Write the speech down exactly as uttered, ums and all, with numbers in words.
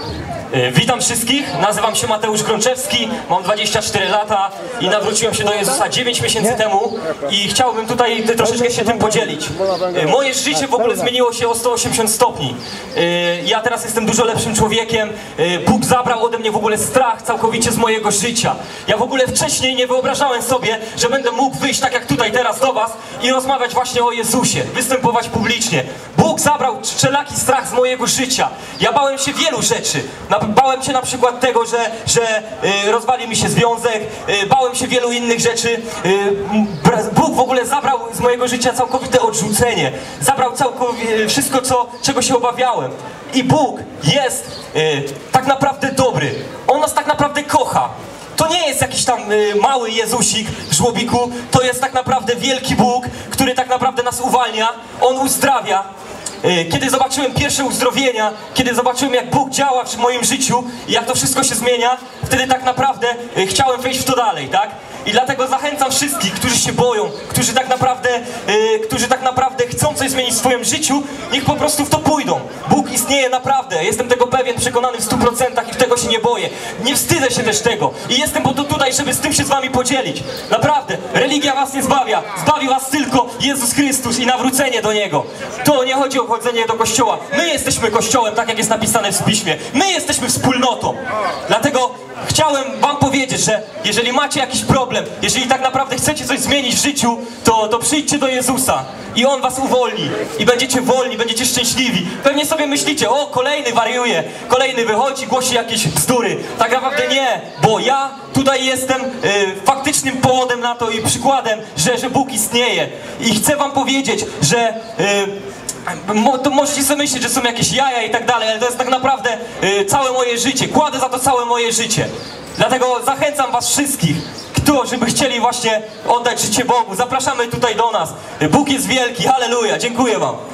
Witam wszystkich, nazywam się Mateusz Grączewski, mam dwadzieścia cztery lata i nawróciłem się do Jezusa dziewięć miesięcy temu i chciałbym tutaj troszeczkę się tym podzielić. Moje życie w ogóle zmieniło się o sto osiemdziesiąt stopni. Ja teraz jestem dużo lepszym człowiekiem. Bóg zabrał ode mnie w ogóle strach całkowicie z mojego życia. Ja w ogóle wcześniej nie wyobrażałem sobie, że będę mógł wyjść tak jak tutaj teraz do was i rozmawiać właśnie o Jezusie, występować publicznie. Bóg zabrał wszelaki strach z mojego życia. Ja bałem się wielu rzeczy. Bałem się na przykład tego, że, że y, rozwali mi się związek, y, bałem się wielu innych rzeczy. Y, Bóg w ogóle zabrał z mojego życia całkowite odrzucenie. Zabrał całkowicie wszystko, co, czego się obawiałem. I Bóg jest y, tak naprawdę dobry. On nas tak naprawdę kocha. To nie jest jakiś tam y, mały Jezusik w żłobiku. To jest tak naprawdę wielki Bóg, który tak naprawdę nas uwalnia. On uzdrawia. Kiedy zobaczyłem pierwsze uzdrowienia, kiedy zobaczyłem, jak Bóg działa w moim życiu i jak to wszystko się zmienia, wtedy tak naprawdę chciałem wejść w to dalej, tak? I dlatego zachęcam wszystkich, którzy się boją, którzy tak naprawdę, yy, którzy tak naprawdę chcą coś zmienić w swoim życiu, niech po prostu w to pójdą. Bóg istnieje naprawdę, jestem tego pewien, przekonany w stu procentach i tego się nie boję. Nie wstydzę się też tego i jestem po to tutaj, żeby z tym się z wami podzielić. Naprawdę, religia was nie zbawia, zbawi was tylko Jezus Chrystus i nawrócenie do Niego. To nie chodzi o chodzenie do kościoła. My jesteśmy kościołem, tak jak jest napisane w Piśmie. My jesteśmy wspólnotą. Dlatego chciałem wam powiedzieć, że jeżeli macie jakiś problem, jeżeli tak naprawdę chcecie coś zmienić w życiu, to, to przyjdźcie do Jezusa i On was uwolni i będziecie wolni, będziecie szczęśliwi. Pewnie sobie myślicie, o, kolejny wariuje, kolejny wychodzi, głosi jakieś bzdury. Tak naprawdę nie, bo ja tutaj jestem y, faktycznym powodem na to i przykładem, że, że Bóg istnieje. I chcę wam powiedzieć, że y, to możecie sobie myśleć, że są jakieś jaja i tak dalej, ale to jest tak naprawdę y, całe moje życie. Kładę za to całe moje życie. Dlatego zachęcam was wszystkich, którzy by chcieli właśnie oddać życie Bogu. Zapraszamy tutaj do nas. Bóg jest wielki. Halleluja. Dziękuję wam.